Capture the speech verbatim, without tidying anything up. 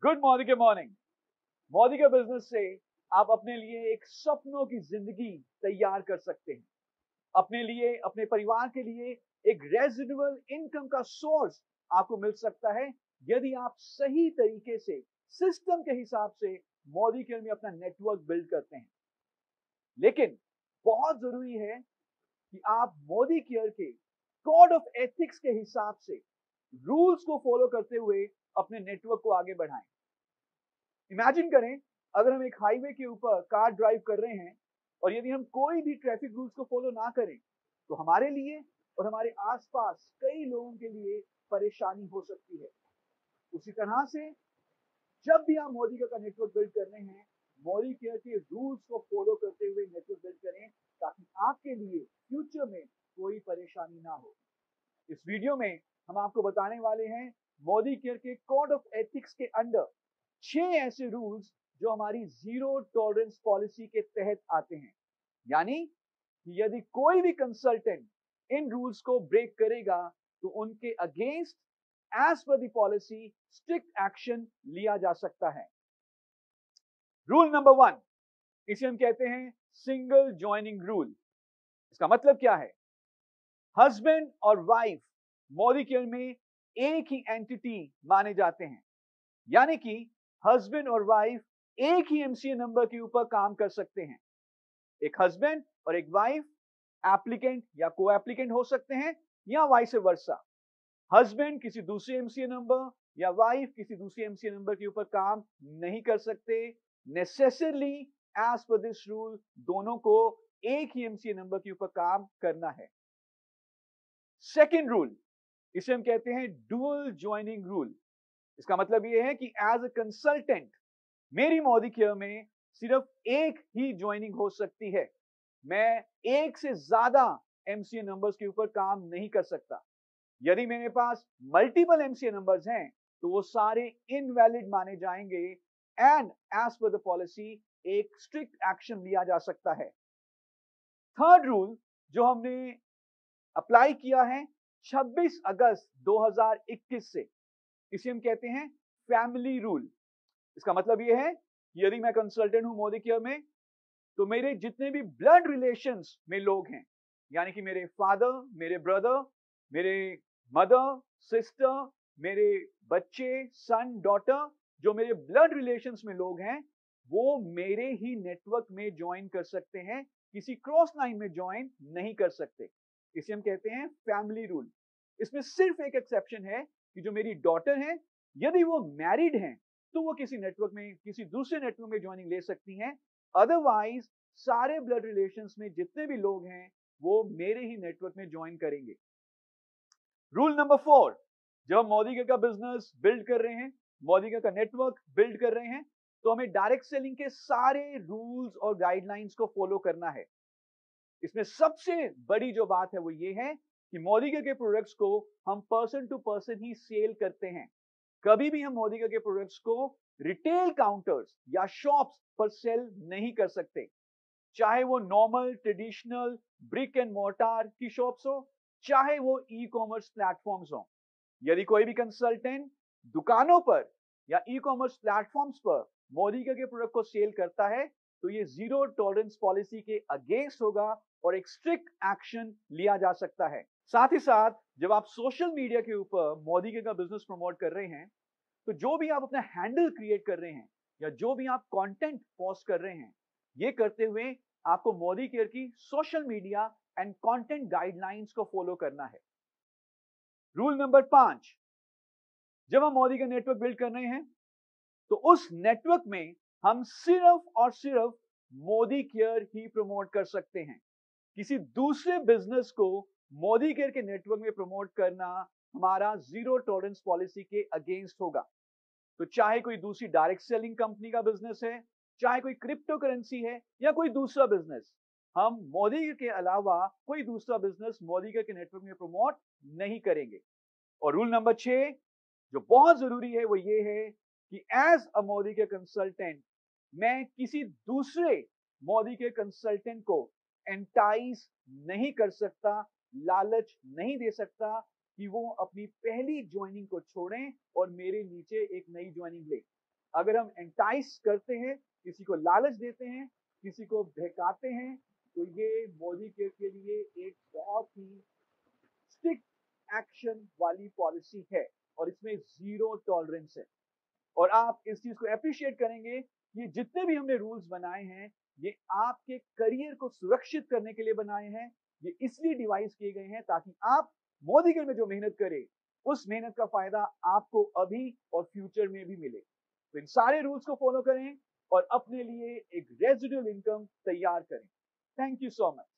Good morning के morning. Modi के business से आप अपने लिए एक सपनों की जिंदगी तैयार कर सकते हैं। अपने लिए, अपने परिवार के लिए एक रेजिडुअल इनकम का सोर्स आपको मिल सकता है यदि आप सही तरीके से सिस्टम के हिसाब से मोदी केयर में अपना नेटवर्क बिल्ड करते हैं। लेकिन बहुत जरूरी है कि आप मोदी केयर के कोड ऑफ एथिक्स के हिसाब से रूल्स को फॉलो करते हुए अपने नेटवर्क को आगे बढ़ाएं। इमेजिन करें, अगर हम एक हाईवे के ऊपर कार ड्राइव कर रहे हैं और यदि हम कोई भी ट्रैफिक रूल्स को फॉलो ना करें तो हमारे लिए और हमारे आसपास कई लोगों के लिए परेशानी हो सकती है। उसी तरह से जब भी आप मोदी केयर का नेटवर्क बिल्ड कर रहे हैं, मोदी केयर के रूल्स को फॉलो करते हुए नेटवर्क बिल्ड करें ताकि आपके लिए फ्यूचर में कोई परेशानी ना हो। इस वीडियो में हम आपको बताने वाले हैं मोदी केयर के कोड ऑफ एथिक्स के अंडर छह ऐसे रूल्स जो हमारी जीरो टॉलरेंस पॉलिसी के तहत आते हैं। यानी कि यदि कोई भी कंसल्टेंट इन रूल्स को ब्रेक करेगा तो उनके against as per the policy strict action लिया जा सकता है। रूल नंबर वन, इसे हम कहते हैं सिंगल ज्वाइनिंग रूल। इसका मतलब क्या है? हस्बैंड और वाइफ मोदी केयर में एक ही एंटिटी माने जाते हैं। यानी कि हस्बैंड और वाइफ एक ही एमसीए नंबर के ऊपर काम कर सकते हैं। एक हस्बैंड और एक वाइफ एप्लीकेंट या को एप्लीकेंट हो सकते हैं या वाइस वर्सा। हस्बैंड किसी दूसरे एमसीए नंबर या वाइफ किसी दूसरे एमसीए नंबर के ऊपर काम नहीं कर सकते। Necessarily as per this rule दोनों को एक ही एमसीए नंबर के ऊपर काम करना है। सेकेंड रूल, इसे हम कहते हैं डुअल ज्वाइनिंग रूल। इसका मतलब यह है कि एज अ कंसल्टेंट मेरी मोदी केयर में सिर्फ एक ही ज्वाइनिंग हो सकती है। मैं एक से ज्यादा एमसीए नंबर्स के ऊपर काम नहीं कर सकता। यदि मेरे पास मल्टीपल एमसीए नंबर्स हैं तो वो सारे इनवैलिड माने जाएंगे and as per the policy एक स्ट्रिक्ट एक्शन लिया जा सकता है। थर्ड रूल जो हमने अप्लाई किया है छब्बीस अगस्त दो हज़ार इक्कीस से, इसे हम कहते हैं फैमिली रूल। इसका मतलब यह है कि यदि मैं कंसल्टेंट हूं मोदी केयर में तो मेरे जितने भी ब्लड रिलेशंस में लोग हैं, यानी कि मेरे फादर, मेरे ब्रदर, मेरे मदर, सिस्टर, मेरे बच्चे, सन, डॉटर, जो मेरे ब्लड रिलेशंस में लोग हैं वो मेरे ही नेटवर्क में ज्वाइन कर सकते हैं, किसी क्रॉस लाइन में ज्वाइन नहीं कर सकते। इसे हम कहते हैं फैमिली रूल। इसमें सिर्फ एक एक्सेप्शन है कि जो मेरी डॉटर है यदि वो मैरिड हैं तो वो किसी नेटवर्क में, किसी दूसरे नेटवर्क में ज्वाइनिंग ले सकती हैं। अदरवाइज सारे ब्लड रिलेशंस में जितने भी लोग हैं वो मेरे ही नेटवर्क में ज्वाइन करेंगे। रूल नंबर फोर, जब हम मोदी केयर का बिजनेस बिल्ड कर रहे हैं, मोदी केयर का नेटवर्क बिल्ड कर रहे हैं तो हमें डायरेक्ट सेलिंग के सारे रूल्स और गाइडलाइंस को फॉलो करना है। इसमें सबसे बड़ी जो बात है वो ये है कि मोदी केयर के प्रोडक्ट्स को हम पर्सन टू पर्सन ही सेल करते हैं। कभी भी हम मोदी केयर के प्रोडक्ट्स को रिटेल काउंटर्स या शॉप्स पर सेल नहीं कर सकते, चाहे वो normal traditional brick and mortar की शॉप्स हो, चाहे वो ई कॉमर्स प्लेटफॉर्म्स हो। यदि कोई भी कंसल्टेंट दुकानों पर या ई कॉमर्स प्लेटफॉर्म्स पर मोदी केयर के प्रोडक्ट को सेल करता है तो ये जीरो टॉलरेंस पॉलिसी के अगेंस्ट होगा और एक स्ट्रिक्ट एक्शन लिया जा सकता है। साथ ही साथ जब आप सोशल मीडिया के ऊपर मोदी केयर का बिजनेस प्रमोट कर रहे हैं तो जो भी आप अपना हैंडल क्रिएट कर रहे हैं या जो भी आप कंटेंट पोस्ट कर रहे हैं, ये करते हुए आपको मोदी केयर की social media and content guidelines को फॉलो करना है। रूल नंबर पांच, जब हम मोदी का नेटवर्क बिल्ड कर रहे हैं तो उस नेटवर्क में हम सिर्फ और सिर्फ मोदी केयर ही प्रमोट कर सकते हैं। किसी दूसरे बिजनेस को मोदी केयर के नेटवर्क में प्रमोट करना हमारा जीरो टॉलरेंस पॉलिसी के अगेंस्ट होगा। तो चाहे कोई दूसरी डायरेक्ट सेलिंग कंपनी का बिजनेस है, चाहे कोई क्रिप्टो करेंसी है या कोई दूसरा बिजनेस, हम मोदी केयर के अलावा कोई दूसरा बिजनेस मोदी केयर के नेटवर्क में प्रमोट नहीं करेंगे। और रूल नंबर छह जो बहुत जरूरी है वो ये है कि as a Modicare consultant मैं किसी दूसरे मोदी केयर कंसल्टेंट को एंटाइज नहीं कर सकता, लालच नहीं दे सकता कि वो अपनी पहली ज्वाइनिंग को छोड़ें और मेरे नीचे एक नई ज्वाइनिंग ले। अगर हम एंटाइस करते हैं, किसी को लालच देते हैं, किसी को बहकाते हैं, तो ये मोदी के, के लिए एक बहुत ही स्ट्रिक्ट एक्शन वाली पॉलिसी है और इसमें जीरो टॉलरेंस है। और आप इस चीज को अप्रिशिएट करेंगे, ये जितने भी हमने रूल्स बनाए हैं, ये आपके करियर को सुरक्षित करने के लिए बनाए हैं। ये इसलिए डिवाइस किए गए हैं ताकि आप मोदी के में जो मेहनत करें, उस मेहनत का फायदा आपको अभी और फ्यूचर में भी मिले। तो इन सारे रूल्स को फॉलो करें और अपने लिए एक रेजिडुअल इनकम तैयार करें। Thank you so much.